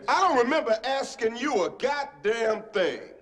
I don't remember asking you a goddamn thing.